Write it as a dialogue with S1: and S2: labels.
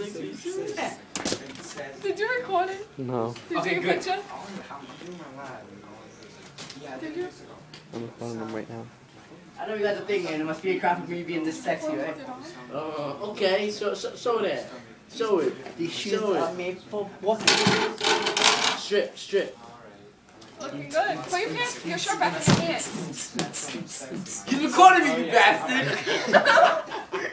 S1: Did you record it?
S2: No.
S1: Did you take a picture? Did you?
S2: I'm recording them right now.
S3: I know you got the thing in. It must be a crap of me being this sexy, right?
S4: Okay, show that. Show it.
S3: These shoes are made for walking.
S4: Strip.
S1: Looking good. Put your pants, your shirt back in your pants.
S4: He's recording me, you bastard!